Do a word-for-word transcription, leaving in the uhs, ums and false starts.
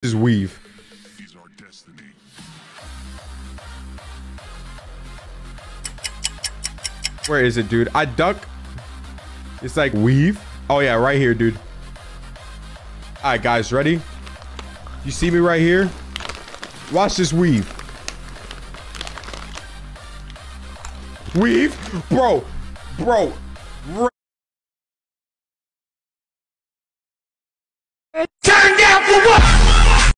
Just weave. Where is it, dude? I duck. It's like weave. Oh yeah, right here, dude. All right, guys, ready? You see me right here? Watch this weave. Weave, bro, bro. Turn down for what?